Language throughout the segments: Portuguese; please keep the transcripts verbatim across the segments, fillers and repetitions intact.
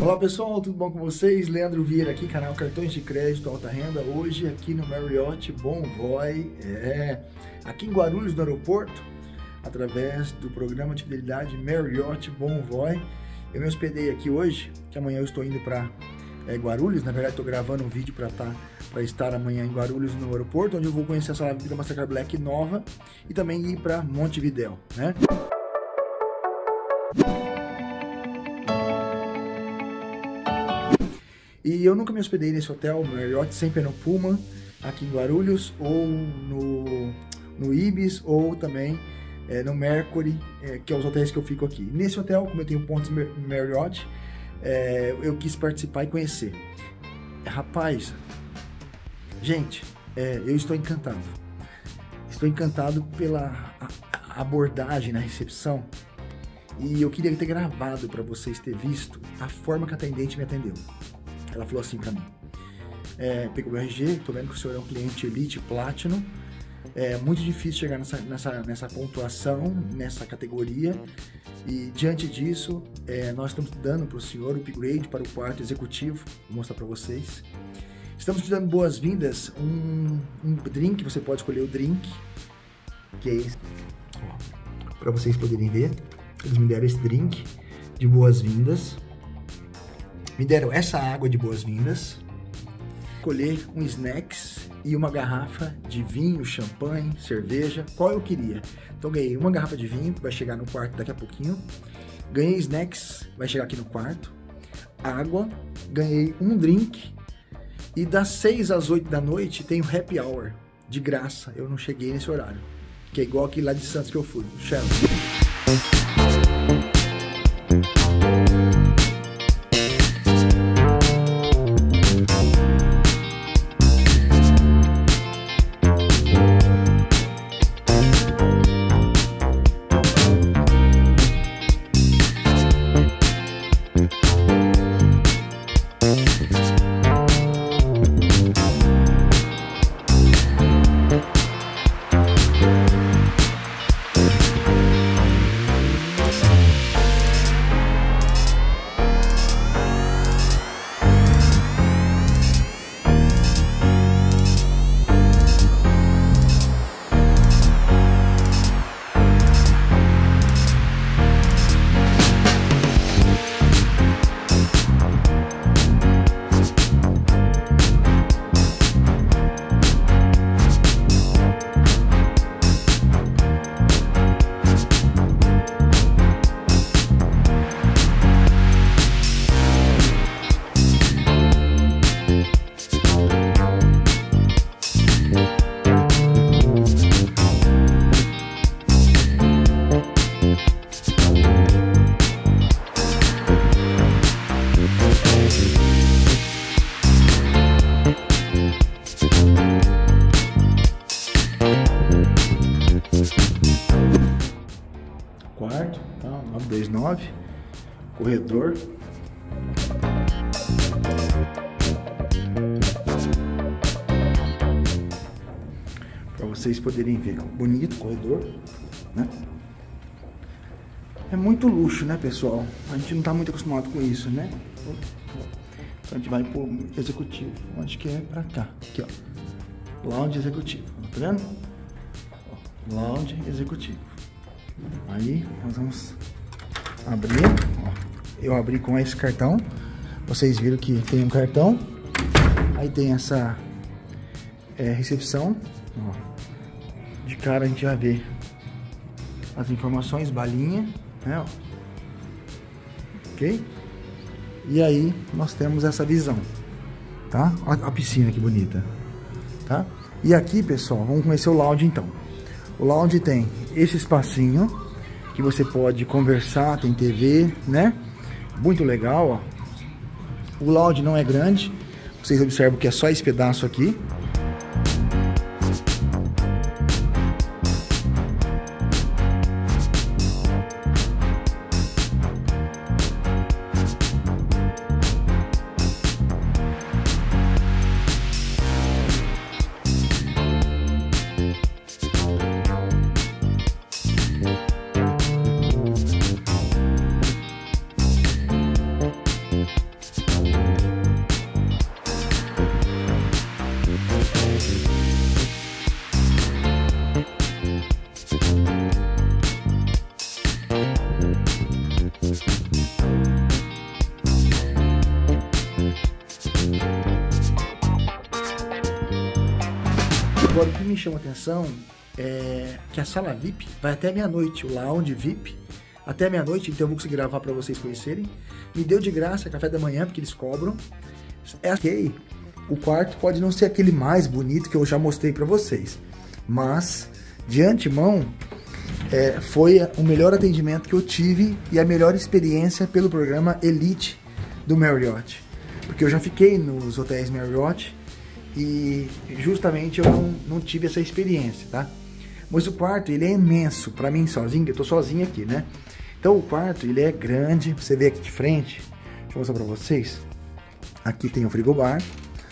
Olá pessoal, tudo bom com vocês? Leandro Vieira aqui, canal Cartões de Crédito Alta Renda. Hoje aqui no Marriott Bonvoy, é, aqui em Guarulhos, no aeroporto, através do programa de fidelidade Marriott Bonvoy. Eu me hospedei aqui hoje, que amanhã eu estou indo para é, Guarulhos. Na verdade, estou gravando um vídeo para tá, para estar amanhã em Guarulhos, no aeroporto, onde eu vou conhecer a sala V I P da Mastercard Black nova e também ir para Montevidéu, né? E eu nunca me hospedei nesse hotel, Marriott, sempre no Pullman, aqui em Guarulhos, ou no, no Ibis, ou também é, no Mercury, é, que é os hotéis que eu fico aqui. Nesse hotel, como eu tenho pontos Marriott, é, eu quis participar e conhecer. Rapaz, gente, é, eu estou encantado. Estou encantado pela abordagem na recepção. E eu queria ter gravado para vocês ter visto a forma que a atendente me atendeu. Ela falou assim pra mim, é, pegou meu R G, tô vendo que o senhor é um cliente Elite Platinum, é muito difícil chegar nessa, nessa, nessa pontuação, nessa categoria, e diante disso, é, nós estamos dando para o senhor o upgrade para o quarto executivo, vou mostrar para vocês. Estamos te dando boas-vindas, um, um drink, você pode escolher o drink, que é esse, para vocês poderem ver, eles me deram esse drink de boas-vindas. Me deram essa água de boas-vindas, escolher um snacks e uma garrafa de vinho, champanhe, cerveja, qual eu queria. Então ganhei uma garrafa de vinho, que vai chegar no quarto daqui a pouquinho. Ganhei snacks, vai chegar aqui no quarto. Água, ganhei um drink. E das seis às oito da noite tem o happy hour, de graça. Eu não cheguei nesse horário, que é igual aquele lá de Santos que eu fui, Shell. Quarto, tá, nove dois nove, corredor. Para vocês poderem ver, bonito corredor, né? É muito luxo, né, pessoal? A gente não tá muito acostumado com isso, né? Então a gente vai pro executivo, onde que é pra cá, aqui ó, lounge executivo, tá vendo? Ó, lounge executivo. Aí nós vamos abrir, ó, eu abri com esse cartão, vocês viram que tem um cartão, aí tem essa é, recepção, ó, de cara a gente vai ver as informações, balinha, né, ó, ok? E aí nós temos essa visão, tá? Olha a piscina que bonita, tá? E aqui, pessoal, vamos conhecer o lounge então. O lounge tem esse espacinho que você pode conversar, tem T V, né? Muito legal, ó. O lounge não é grande, vocês observam que é só esse pedaço aqui. Agora, o que me chama a atenção é que a sala V I P vai até meia-noite, o lounge V I P, até meia-noite, então eu vou conseguir gravar para vocês conhecerem. Me deu de graça café da manhã, porque eles cobram. É ok, o quarto pode não ser aquele mais bonito que eu já mostrei para vocês, mas de antemão é, foi o melhor atendimento que eu tive e a melhor experiência pelo programa Elite do Marriott, porque eu já fiquei nos hotéis Marriott e justamente eu não, não tive essa experiência, tá? Mas o quarto, ele é imenso, para mim sozinho, eu tô sozinho aqui, né? Então o quarto, ele é grande, você vê aqui de frente, deixa eu mostrar para vocês. Aqui tem o frigobar.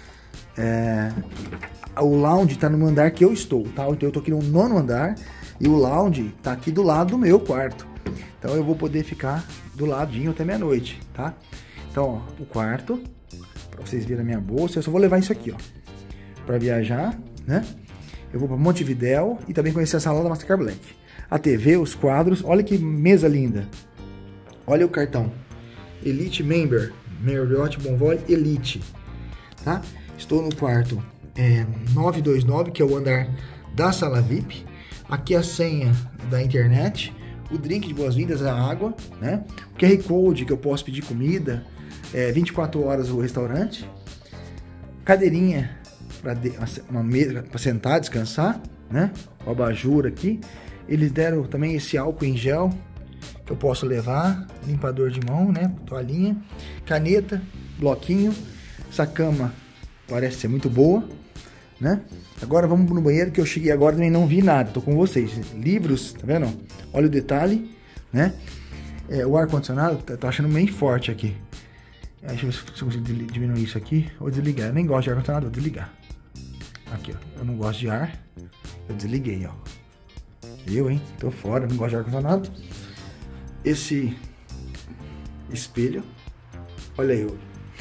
É, o lounge está no andar que eu estou, tá? Então eu tô aqui no nono andar e o lounge tá aqui do lado do meu quarto. Então eu vou poder ficar do ladinho até meia-noite, tá? Então, ó, o quarto, para vocês verem a minha bolsa, eu só vou levar isso aqui, ó, para viajar, né? Eu vou para Montevidéu e também conhecer a sala da Mastercard Black. A T V, os quadros, olha que mesa linda. Olha o cartão. Elite Member, Marriott Bonvoy Elite, tá? Estou no quarto é, novecentos e vinte e nove, que é o andar da sala V I P. Aqui a senha da internet, o drink de boas-vindas, a água, né? O Q R Code que eu posso pedir comida, é, vinte e quatro horas o restaurante. Cadeirinha para uma mesa para sentar, descansar, né? O abajur aqui. Eles deram também esse álcool em gel que eu posso levar, limpador de mão, né? Toalhinha, caneta, bloquinho. Essa cama parece ser muito boa, né? Agora vamos no banheiro, que eu cheguei agora e também não vi nada, tô com vocês. Livros, tá vendo? Olha o detalhe, né? É, o ar-condicionado, tá, tá achando bem forte aqui. É, deixa eu ver se eu consigo diminuir isso aqui ou desligar. Eu nem gosto de ar-condicionado, vou desligar. Aqui, ó. Eu não gosto de ar, eu desliguei, ó. Eu, hein? Tô fora, não gosto de ar-condicionado. Esse espelho, olha eu.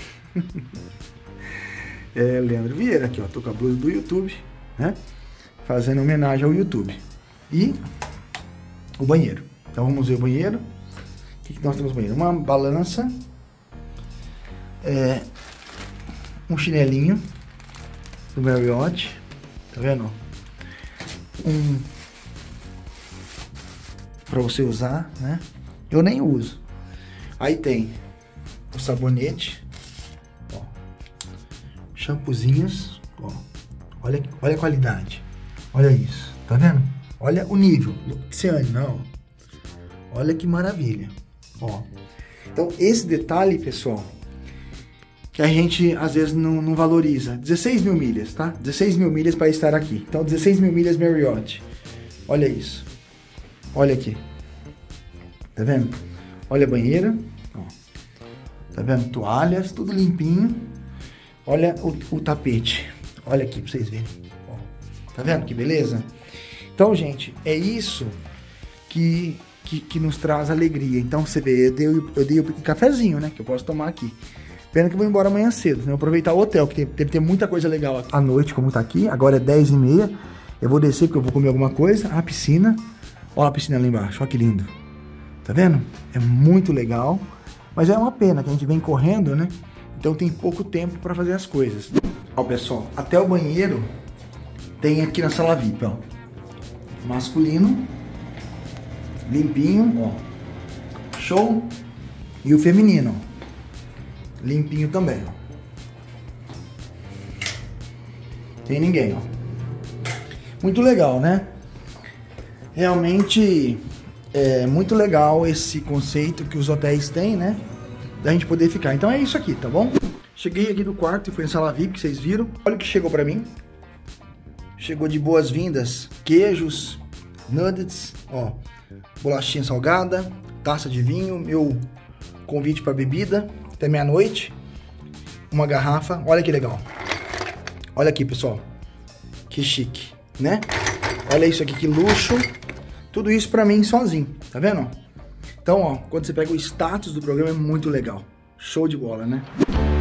É Leandro Vieira aqui, ó, tô com a blusa do YouTube, né? Fazendo homenagem ao YouTube. E o banheiro. Então vamos ver o banheiro. O que, que nós temos no banheiro? Uma balança, é, um chinelinho do Marriott, tá vendo? Um para você usar, né? Eu nem uso. Aí tem o sabonete, ó, shampoozinhos, ó. Olha, olha a qualidade. Olha isso, tá vendo? Olha o nível. Luxiane, não. Olha que maravilha, ó. Então esse detalhe, pessoal, que a gente às vezes não, não valoriza. dezesseis mil milhas, tá? dezesseis mil milhas para estar aqui. Então dezesseis mil milhas Marriott. Olha isso. Olha aqui. Tá vendo? Olha a banheira. Ó. Tá vendo? Toalhas, tudo limpinho. Olha o, o tapete. Olha aqui pra vocês verem. Ó. Tá vendo que beleza? Então, gente, é isso que, que, que nos traz alegria. Então, você vê, eu dei, eu dei o cafezinho, né? Que eu posso tomar aqui. Pena que eu vou embora amanhã cedo, né? Eu vou aproveitar o hotel, que deve ter muita coisa legal aqui. À noite, como tá aqui, agora é dez e meia. Eu vou descer porque eu vou comer alguma coisa. A piscina. Olha a piscina lá embaixo, olha que lindo. Tá vendo? É muito legal. Mas é uma pena que a gente vem correndo, né? Então tem pouco tempo para fazer as coisas. Ó, pessoal, até o banheiro tem aqui na sala V I P, ó. Masculino. Limpinho, ó. Show. E o feminino, ó. Limpinho também, ó. Tem ninguém, ó. Muito legal, né? Realmente é muito legal esse conceito que os hotéis têm, né? Da gente poder ficar. Então é isso aqui, tá bom? Cheguei aqui do quarto e fui na sala V I P, que vocês viram. Olha o que chegou pra mim. Chegou de boas-vindas, queijos, nuggets, ó, bolachinha salgada, taça de vinho, meu convite para bebida até meia-noite, uma garrafa. Olha que legal. Olha aqui, pessoal. Que chique, né? Olha isso aqui, que luxo. Tudo isso pra mim sozinho, tá vendo? Então, ó, quando você pega o status do programa é muito legal. Show de bola, né?